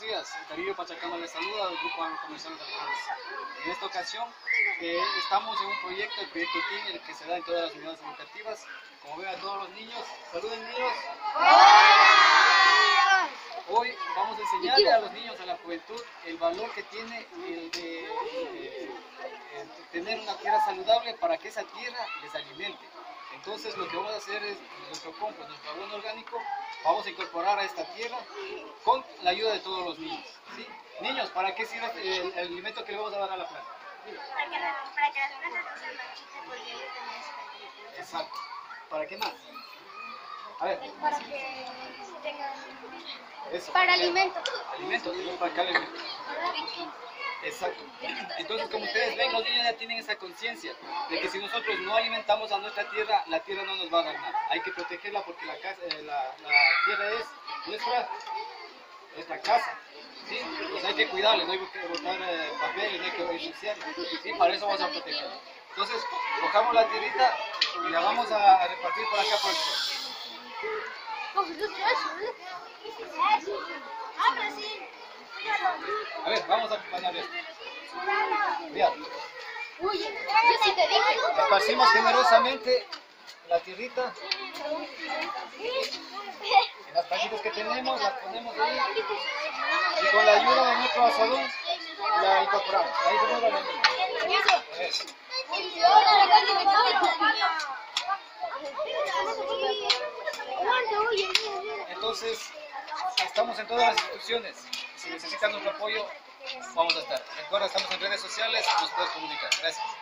días. Darío Pachacama les saluda del Grupo Agrocomercial de Alcance. En esta ocasión estamos en un proyecto, el proyecto TEAM, el que se da en todas las unidades educativas. Como ven a todos los niños, saluden niños. Hoy vamos a enseñarle a los niños, a la juventud, el valor que tiene el de tener una tierra saludable para que esa tierra les alimente. Entonces lo que vamos a hacer es nuestro compost, nuestro abono orgánico, vamos a incorporar a esta tierra con la ayuda de todos los niños, ¿sí? Niños, ¿para qué sirve el alimento que le vamos a dar a la planta? Para que las plantas no se marchiten porque ellos también se. Exacto. ¿Para qué más? A ver. Para que tengan. Eso. Para alimento. Alimento, ¿no? Para cada alimento. Exacto. Entonces, como ustedes ven, los niños ya tienen esa conciencia de que si nosotros no alimentamos a nuestra tierra, la tierra no nos va a dar nada. Hay que protegerla porque la tierra es nuestra casa. ¿Sí? Pues hay que cuidarla, no hay que botar papeles, no hay que ensuciarla. ¿Sí? Para eso vamos a protegerla. Entonces, cojamos la tierrita y la vamos a repartir por acá por el suelo. A ver, vamos a acompañar esto. Mira. Esparcimos generosamente la tierrita. En las pajitas que tenemos, las ponemos ahí. Y con la ayuda de nuestro asadón, la incorporamos. Ahí tenemos la lengua. Entonces, estamos en todas las instituciones. Si necesitan nuestro apoyo, vamos a estar. Recuerda, estamos en redes sociales, nos puedes comunicar. Gracias.